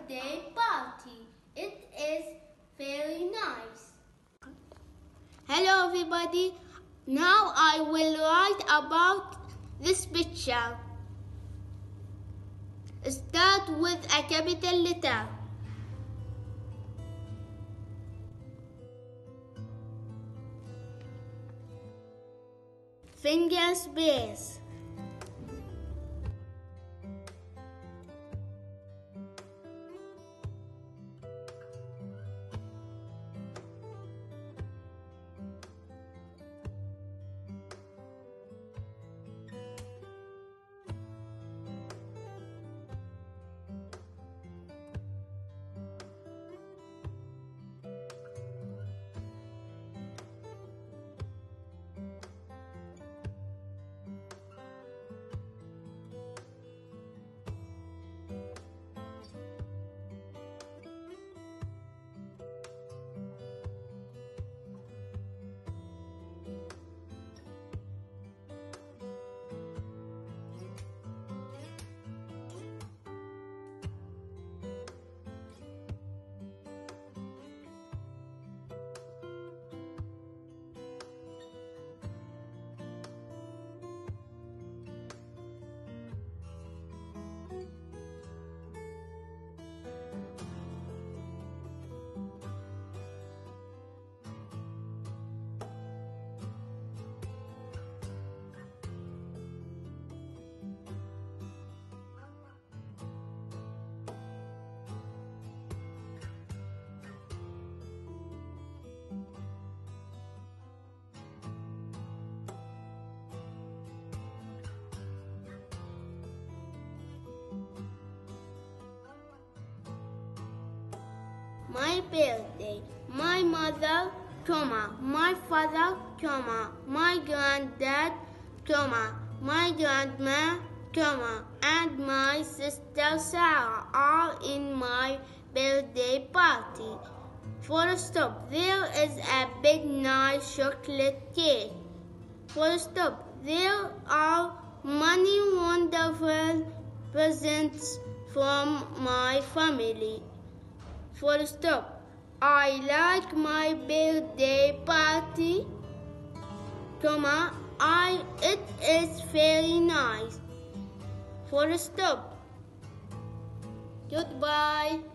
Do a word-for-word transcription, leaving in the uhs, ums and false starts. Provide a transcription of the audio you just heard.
birthday party. It is very nice. Hello everybody. Now I will write about this picture. Start with a capital letter. Finger space. My birthday, my mother, comma, my father, comma, my granddad, comma, my grandma, comma, and my sister Sarah are in my birthday party. Full stop. There is a big nice chocolate cake. Full stop. There are many wonderful presents from my family. Full stop. I like my birthday party, comma, I, it is very nice. Full stop. Goodbye.